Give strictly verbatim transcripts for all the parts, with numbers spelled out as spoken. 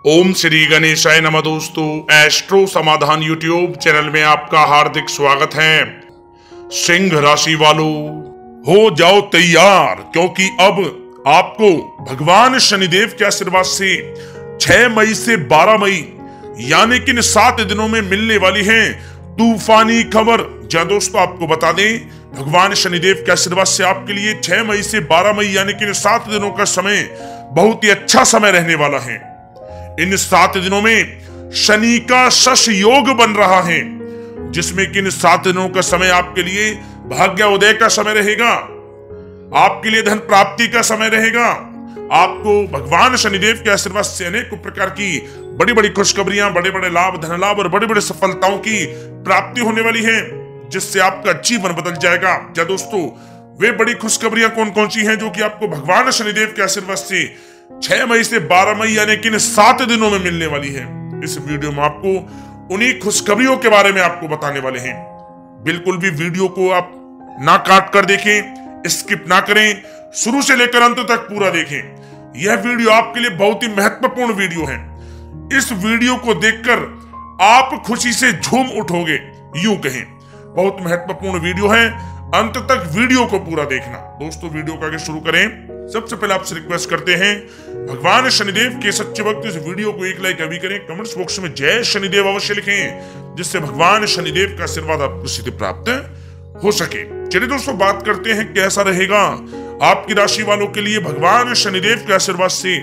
ओम श्री गणेशाय नमः। दोस्तों, एस्ट्रो समाधान यूट्यूब चैनल में आपका हार्दिक स्वागत है। सिंह राशि वालों, हो जाओ तैयार, क्योंकि अब आपको भगवान शनिदेव के आशीर्वाद से छह मई से बारह मई यानी कि इन सात दिनों में मिलने वाली है तूफानी खबर। जहाँ दोस्तों आपको बता दें, भगवान शनिदेव के आशीर्वाद से आपके लिए छह मई से बारह मई यानी कि इन सात दिनों का समय बहुत ही अच्छा समय रहने वाला है। इन सात दिनों में शनि का शश योग बन रहा है, जिसमें कि इन सात दिनों का समय आपके लिए भाग्य उदय का समय रहेगा, आपके लिए धन प्राप्ति का समय रहेगा। आपको भगवान शनिदेव के आशीर्वाद से अनेक प्रकार की बड़ी बड़ी खुशखबरियां, बड़े बड़े लाभ, धन लाभ और बड़ी बड़ी सफलताओं की प्राप्ति होने वाली है, जिससे आपका जीवन बदल जाएगा। क्या दोस्तों, वे बड़ी खुशखबरियां कौन कौन सी हैं जो कि आपको भगवान शनिदेव के आशीर्वाद से छह मई से बारह मई यानी कि इन सात दिनों में मिलने वाली है? इस वीडियो में आपको उन्हीं खुशखबरियों के बारे में आपको बताने वाले हैं। बिल्कुल भी वीडियो को आप ना काट कर देखें, स्किप ना करें, शुरू से लेकर अंत तक पूरा देखें। यह वीडियो आपके लिए बहुत ही महत्वपूर्ण वीडियो है। इस वीडियो को देखकर आप खुशी से झूम उठोगे, यूं कहें। बहुत महत्वपूर्ण वीडियो है, अंत तक वीडियो को पूरा देखना। दोस्तों, वीडियो को आगे शुरू करें, सबसे पहले आपसे रिक्वेस्ट करते हैं, भगवान शनिदेव के सच्चे भक्त इस वीडियो को एक लाइक अभी करें, कमेंट्स बॉक्स में जय शनिदेव अवश्य लिखें, जिससे भगवान शनिदेव का आशीर्वाद आपको सीधे प्राप्त हो सके। चलिए दोस्तों, बात करते हैं कैसा रहेगा आपकी राशि वालों के लिए भगवान शनिदेव के आशीर्वाद से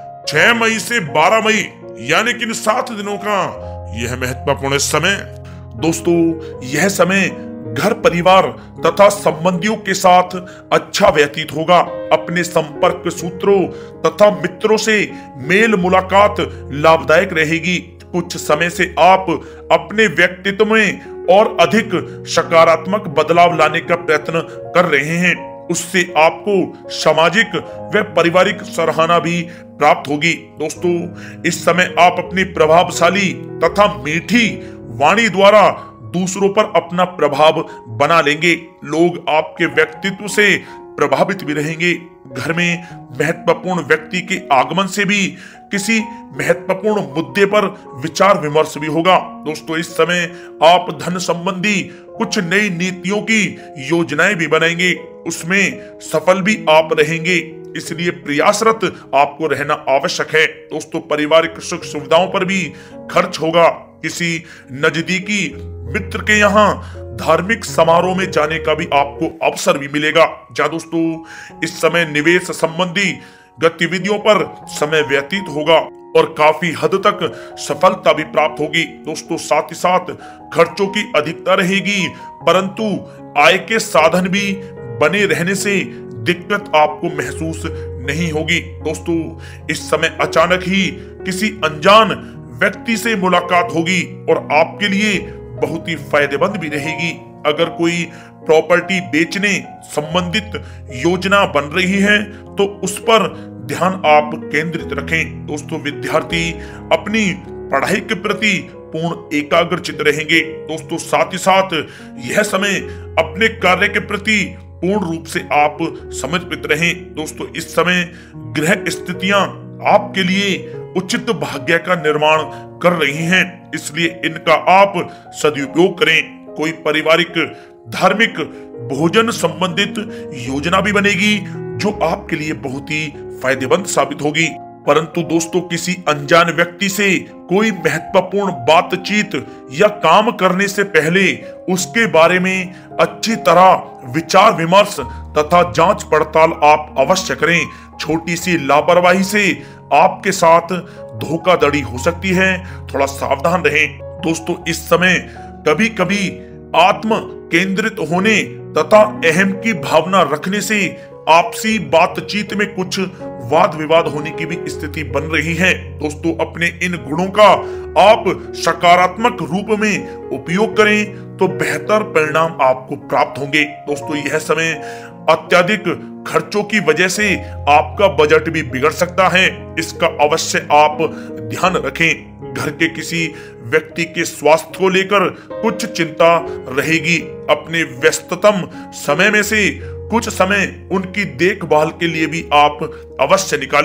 छह मई से बारह मई यानी कि इन सात दिनों का यह महत्वपूर्ण समय। दोस्तों, यह समय घर परिवार तथा संबंधियों के साथ अच्छा व्यतीत होगा। अपने संपर्क सूत्रों तथा मित्रों से मेल मुलाकात लाभदायक रहेगी। कुछ समय से आप अपने व्यक्तित्व में और अधिक सकारात्मक बदलाव लाने का प्रयत्न कर रहे हैं। उससे आपको सामाजिक व पारिवारिक सराहना भी प्राप्त होगी। दोस्तों, इस समय आप अपनी प्रभावशाली तथा मीठी वाणी द्वारा दूसरों पर अपना प्रभाव बना लेंगे। लोग आपके व्यक्तित्व से प्रभावित भी रहेंगे। घर में महत्वपूर्ण व्यक्ति के आगमन से भी किसी महत्वपूर्ण मुद्दे पर विचार विमर्श भी होगा। दोस्तों, इस समय आप धन संबंधी कुछ नई नीतियों की योजनाएं भी बनाएंगे, उसमें सफल भी आप रहेंगे, इसलिए प्रयासरत आपको रहना आवश्यक है। दोस्तों, पारिवारिक सुख सुविधाओं पर भी खर्च होगा। किसी नजदीकी मित्र के यहाँ धार्मिक समारोह में जाने का भी आपको अवसर भी मिलेगा। जहाँ दोस्तों, इस समय निवेश संबंधी गतिविधियों पर समय व्यतीत होगा और काफी हद तक सफलता भी प्राप्त होगी। दोस्तों, साथ ही साथ खर्चों की अधिकता रहेगी, परंतु आय के साधन भी बने रहने से दिक्कत आपको महसूस नहीं होगी। दोस्तों, इस समय अचानक ही किसी अनजान व्यक्ति से मुलाकात होगी और आपके लिए बहुत ही फायदेमंद भी रहेगी। अगर कोई प्रॉपर्टी बेचने संबंधित योजना बन रही है तो उस पर ध्यान आप केंद्रित रखें। दोस्तों, विद्यार्थी अपनी पढ़ाई के प्रति पूर्ण एकाग्रचित रहेंगे। दोस्तों, साथ ही साथ यह समय अपने कार्य के प्रति पूर्ण रूप से आप समर्पित रहें। दोस्तों, इस समय ग्रह स्थितियां आपके लिए उचित भाग्य का निर्माण कर रही हैं, इसलिए इनका आप सदुपयोग करें। कोई पारिवारिक धार्मिक भोजन संबंधित योजना भी बनेगी जो आपके लिए बहुत ही फायदेमंद साबित होगी। परंतु दोस्तों, किसी अनजान व्यक्ति से कोई महत्वपूर्ण बातचीत या काम करने से पहले उसके बारे में अच्छी तरह विचार विमर्श तथा जांच पड़ताल आप अवश्य करें। छोटी सी लापरवाही से आपके साथ धोखाधड़ी हो सकती है, थोड़ा सावधान रहें। दोस्तों, इस समय कभी कभी आत्म केंद्रित होने तथा अहम की भावना रखने से आपसी बातचीत में कुछ वाद विवाद होने की भी स्थिति बन रही है। दोस्तों, अपने इन गुणों का आप सकारात्मक रूप में उपयोग करें तो बेहतर परिणाम आपको प्राप्त होंगे। दोस्तों, यह समय अत्यधिक खर्चों की वजह से आपका बजट भी बिगड़ सकता है, इसका अवश्य आप ध्यान रखें। घर के किसी व्यक्ति के स्वास्थ्य को लेकर कुछ चिंता रहेगी। अपने व्यस्ततम समय में से कुछ समय उनकी देखभाल के लिए भी आप अवश्य निकालें।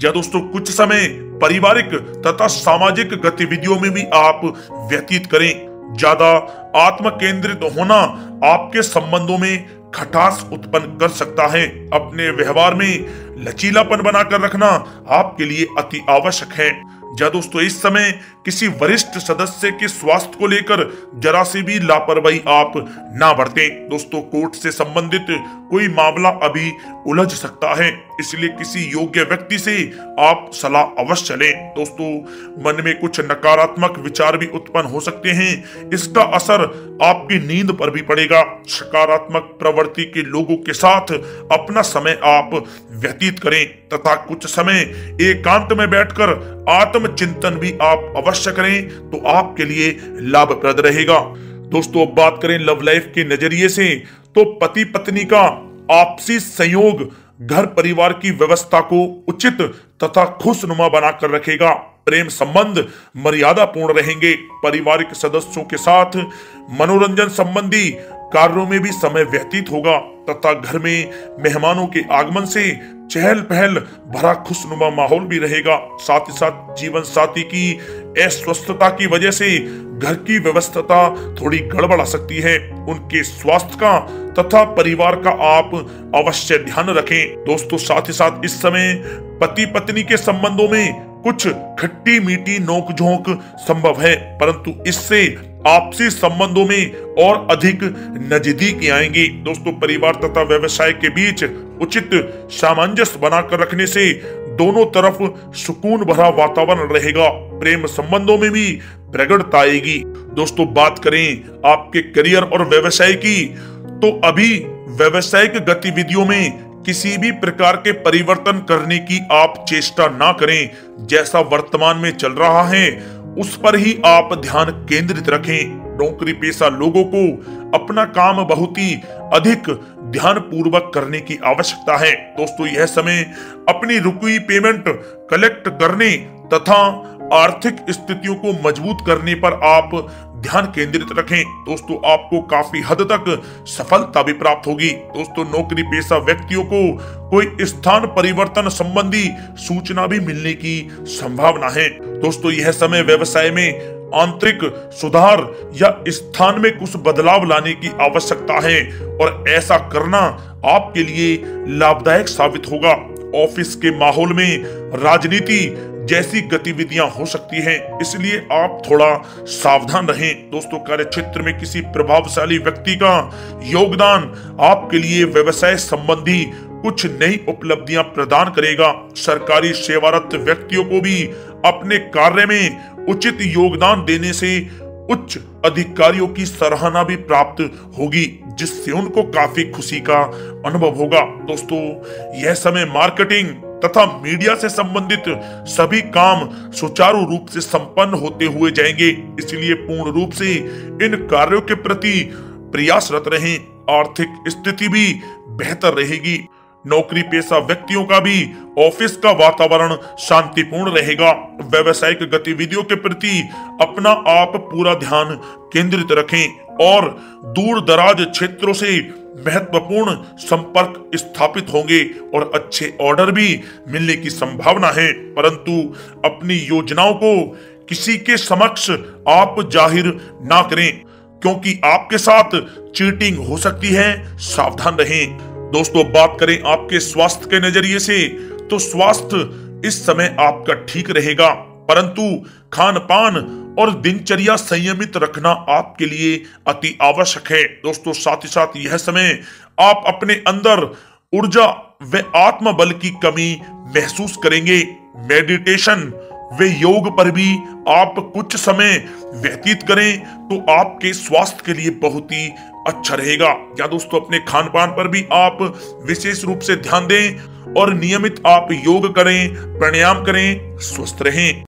या दोस्तों कुछ समय पारिवारिक तथा सामाजिक गतिविधियों में भी आप व्यतीत करें। ज्यादा आत्म केंद्रित होना आपके संबंधों में खटास उत्पन्न कर सकता है। अपने व्यवहार में लचीलापन बनाकर रखना आपके लिए अति आवश्यक है। या दोस्तों इस समय किसी वरिष्ठ सदस्य के स्वास्थ्य को लेकर जरा सी भी लापरवाही आप ना बरतें। दोस्तों कोर्ट से संबंधित कोई मामला अभी उलझ सकता है, इसलिए किसी योग्य व्यक्ति से आप सलाह अवश्य लें। दोस्तों मन में कुछ नकारात्मक विचार भी उत्पन्न हो सकते हैं, इसका असर आपकी नींद पर भी पड़ेगा। सकारात्मक प्रवृत्ति के लोगों के साथ अपना समय आप व्यतीत करें तथा कुछ समय एकांत में बैठकर आत्मचिंतन भी आप अवश्य करें तो आपके लिए लाभप्रद रहेगा। दोस्तों अब बात करें लव लाइफ के नजरिए से, तो पति पत्नी का आपसी संयोग घर परिवार की व्यवस्था को उचित तथा खुशनुमा बनाकर रखेगा। प्रेम संबंध मर्यादा पूर्ण रहेंगे। पारिवारिक सदस्यों के साथ मनोरंजन संबंधी कार्यों में भी समय व्यतीत होगा तथा घर में मेहमानों के आगमन से चहल पहल भरा खुशनुमा माहौल भी रहेगा। साथ ही साथ जीवन साथी की अस्वस्थता की वजह से घर की व्यवस्था थोड़ी गड़बड़ा सकती है। उनके स्वास्थ्य का तथा परिवार का आप अवश्य ध्यान रखें। दोस्तों साथ ही साथ इस समय पति पत्नी के संबंधों में कुछ खट्टी मीठी नोकझोंक संभव है, परंतु इससे आपसी संबंधों में और अधिक नजदीकी आएंगी। दोस्तों परिवार तथा व्यवसाय के बीच उचित सामंजस्य बनाकर रखने से दोनों तरफ सुकून भरा वातावरण रहेगा। प्रेम संबंधों में भी प्रगड़ता आएगी। दोस्तों बात करें आपके करियर और व्यवसाय की, तो अभी व्यवसायिक गतिविधियों में किसी भी प्रकार के परिवर्तन करने की आप चेष्टा ना करें। जैसा वर्तमान में चल रहा है उस पर ही आप ध्यान केंद्रित रखें। नौकरी पेशा लोगों को अपना काम बहुत ही अधिक ध्यान पूर्वक करने की आवश्यकता है। दोस्तों यह समय अपनी रुकी पेमेंट कलेक्ट करने तथा आर्थिक स्थितियों को मजबूत करने पर आप ध्यान केंद्रित रखें। दोस्तों आपको काफी हद तक सफलता भी प्राप्त होगी। दोस्तों नौकरी पेशा व्यक्तियों को कोई स्थान परिवर्तन संबंधी सूचना भी मिलने की संभावना है। दोस्तों यह समय व्यवसाय में आंतरिक सुधार या स्थान में कुछ बदलाव लाने की आवश्यकता है और ऐसा करना आपके लिए लाभदायक साबित होगा। ऑफिस के माहौल में राजनीति जैसी गतिविधियां हो सकती हैं, इसलिए आप थोड़ा सावधान रहें। दोस्तों कार्य क्षेत्र में किसी प्रभावशाली व्यक्ति का योगदान आपके लिए व्यवसाय संबंधी कुछ नई उपलब्धियां प्रदान करेगा। सरकारी सेवारत व्यक्तियों को भी अपने कार्य में उचित योगदान देने से उच्च अधिकारियों की सराहना भी प्राप्त होगी, जिससे उनको काफी खुशी का अनुभव होगा। दोस्तों यह समय मार्केटिंग तथा मीडिया से संबंधित सभी काम सुचारू रूप से संपन्न होते हुए जाएंगे, इसलिए पूर्ण रूप से इन कार्यों के प्रति प्रयासरत रहें। आर्थिक स्थिति भी बेहतर रहेगी। नौकरी पेशा व्यक्तियों का भी ऑफिस का वातावरण शांतिपूर्ण रहेगा। व्यवसायिक गतिविधियों के प्रति अपना आप पूरा ध्यान केंद्रित रखें और दूर दराज क्षेत्रों से महत्वपूर्ण संपर्क स्थापित होंगे और अच्छे ऑर्डर भी मिलने की संभावना है, परंतु अपनी योजनाओं को किसी के समक्ष आप जाहिर ना करें, क्योंकि आपके साथ चीटिंग हो सकती है। सावधान रहें। दोस्तों बात करें आपके स्वास्थ्य के नजरिए से, तो स्वास्थ्य इस समय आपका ठीक रहेगा, परंतु खान पान और दिनचर्या संयमित रखना आपके लिए अति आवश्यक है। दोस्तों साथ ही साथ यह समय आप अपने अंदर ऊर्जा व आत्मबल की कमी महसूस करेंगे। मेडिटेशन वे योग पर भी आप कुछ समय व्यतीत करें तो आपके स्वास्थ्य के लिए बहुत ही अच्छा रहेगा। या दोस्तों अपने खान पान पर भी आप विशेष रूप से ध्यान दें और नियमित आप योग करें, प्राणायाम करें, स्वस्थ रहें।